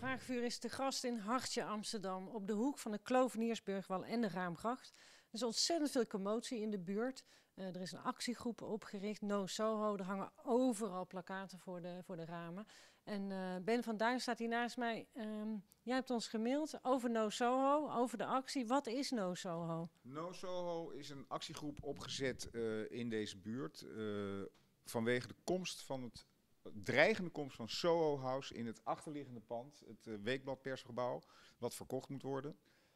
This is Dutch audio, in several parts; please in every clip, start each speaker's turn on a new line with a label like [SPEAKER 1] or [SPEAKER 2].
[SPEAKER 1] Haagvuur is te gast in Hartje Amsterdam, op de hoek van de Kloveniersburgwal en de Raamgracht. Er is ontzettend veel commotie in de buurt. Er is een actiegroep opgericht, No Soho. Er hangen overal plakkaten voor de ramen. En Ben van Duin staat hier naast mij. Jij hebt ons gemaild over No Soho, over de actie. Wat is No Soho?
[SPEAKER 2] No Soho is een actiegroep opgezet in deze buurt vanwege de komst van het dreigende komst van Soho House in het achterliggende pand, het Weekblad Persgebouw, wat verkocht moet worden.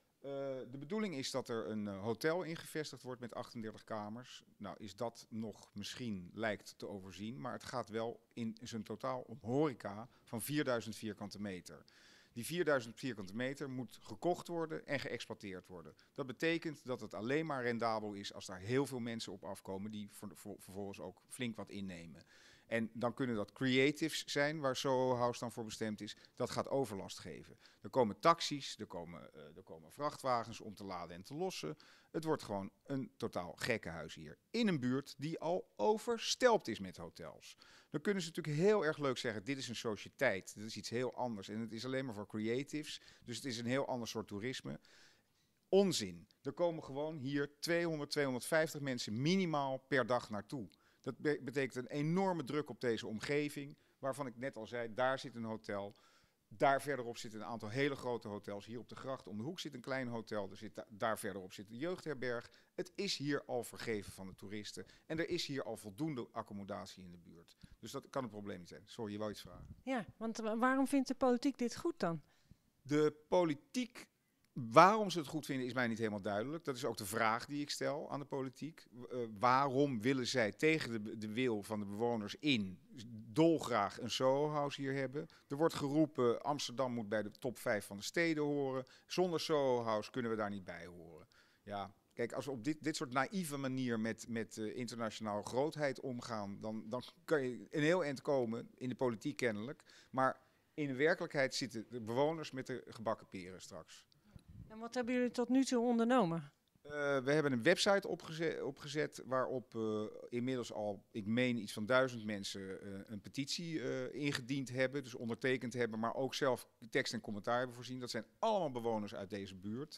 [SPEAKER 2] De bedoeling is dat er een hotel ingevestigd wordt met 38 kamers. Nou is dat nog misschien lijkt te overzien, maar het gaat wel in zijn totaal om horeca van 4000 vierkante meter. Die 4000 vierkante meter moet gekocht worden en geëxploiteerd worden. Dat betekent dat het alleen maar rendabel is als daar heel veel mensen op afkomen die vervolgens ook flink wat innemen. En dan kunnen dat creatives zijn, waar Soho House dan voor bestemd is. Dat gaat overlast geven. Er komen taxis, er komen vrachtwagens om te laden en te lossen. Het wordt gewoon een totaal gekkenhuis hier. In een buurt die al overstelpt is met hotels. Dan kunnen ze natuurlijk heel erg leuk zeggen, dit is een sociëteit. Dit is iets heel anders. En het is alleen maar voor creatives. Dus het is een heel ander soort toerisme. Onzin. Er komen gewoon hier 200, 250 mensen minimaal per dag naartoe. Dat betekent een enorme druk op deze omgeving, waarvan ik net al zei, daar zit een hotel. Daar verderop zitten een aantal hele grote hotels. Hier op de gracht om de hoek zit een klein hotel. Daar verderop zit de jeugdherberg. Het is hier al vergeven van de toeristen. En er is hier al voldoende accommodatie in de buurt. Dus dat kan een probleem niet zijn. Sorry, je wou iets vragen.
[SPEAKER 1] Ja, want waarom vindt de politiek dit goed dan?
[SPEAKER 2] De politiek, waarom ze het goed vinden, is mij niet helemaal duidelijk. Dat is ook de vraag die ik stel aan de politiek. Waarom willen zij tegen de wil van de bewoners in dolgraag een Soho House hier hebben? Er wordt geroepen, Amsterdam moet bij de top 5 van de steden horen. Zonder Soho House kunnen we daar niet bij horen. Ja, kijk, als we op dit soort naïeve manier met internationale grootheid omgaan, dan kan je een heel eind komen, in de politiek kennelijk. Maar in de werkelijkheid zitten de bewoners met de gebakken peren straks.
[SPEAKER 1] En wat hebben jullie tot nu toe ondernomen?
[SPEAKER 2] We hebben een website opgezet waarop inmiddels al, ik meen iets van 1000 mensen een petitie ingediend hebben, dus ondertekend hebben, maar ook zelf tekst en commentaar hebben voorzien. Dat zijn allemaal bewoners uit deze buurt.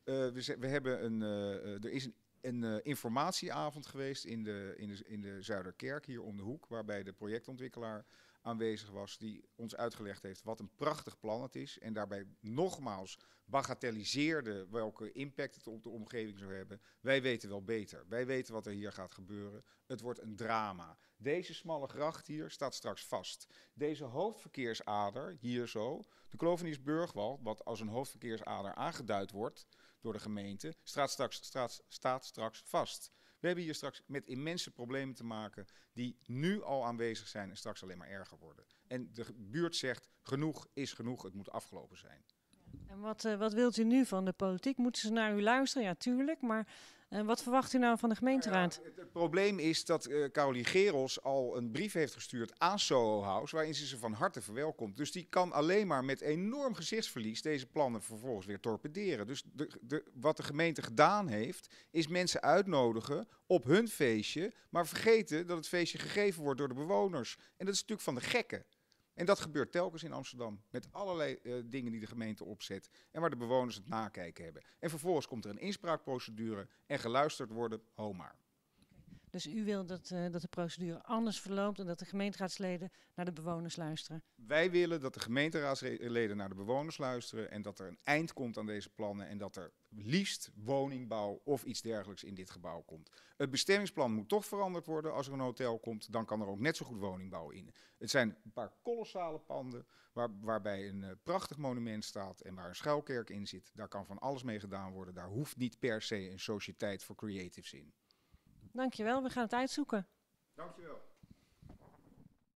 [SPEAKER 2] Er is een informatieavond geweest in de Zuiderkerk hier om de hoek, waarbij de projectontwikkelaar aanwezig was, die ons uitgelegd heeft wat een prachtig plan het is. En daarbij nogmaals bagatelliseerde welke impact het op de omgeving zou hebben. Wij weten wel beter. Wij weten wat er hier gaat gebeuren. Het wordt een drama. Deze smalle gracht hier staat straks vast. Deze hoofdverkeersader, hier zo, de Kloveniersburgwal, wat als een hoofdverkeersader aangeduid wordt door de gemeente, staat straks vast. We hebben hier straks met immense problemen te maken die nu al aanwezig zijn en straks alleen maar erger worden. En de buurt zegt, genoeg is genoeg, het moet afgelopen zijn.
[SPEAKER 1] En wat wilt u nu van de politiek? Moeten ze naar u luisteren? Ja, tuurlijk. Maar wat verwacht u nou van de gemeenteraad?
[SPEAKER 2] Nou ja, het probleem is dat Caroline Gerels al een brief heeft gestuurd aan Soho House, waarin ze van harte verwelkomt. Dus die kan alleen maar met enorm gezichtsverlies deze plannen vervolgens weer torpederen. Dus wat de gemeente gedaan heeft, is mensen uitnodigen op hun feestje, maar vergeten dat het feestje gegeven wordt door de bewoners. En dat is natuurlijk van de gekken. En dat gebeurt telkens in Amsterdam, met allerlei dingen die de gemeente opzet en waar de bewoners het nakijken hebben. En vervolgens komt er een inspraakprocedure en geluisterd worden, ho maar.
[SPEAKER 1] Dus u wil dat de procedure anders verloopt en dat de gemeenteraadsleden naar de bewoners luisteren?
[SPEAKER 2] Wij willen dat de gemeenteraadsleden naar de bewoners luisteren en dat er een eind komt aan deze plannen en dat er liefst woningbouw of iets dergelijks in dit gebouw komt. Het bestemmingsplan moet toch veranderd worden als er een hotel komt, dan kan er ook net zo goed woningbouw in. Het zijn een paar kolossale panden waarbij een prachtig monument staat en waar een schuilkerk in zit. Daar kan van alles mee gedaan worden, daar hoeft niet per se een sociëteit voor creatives in.
[SPEAKER 1] Dankjewel, we gaan het uitzoeken.
[SPEAKER 2] Dankjewel.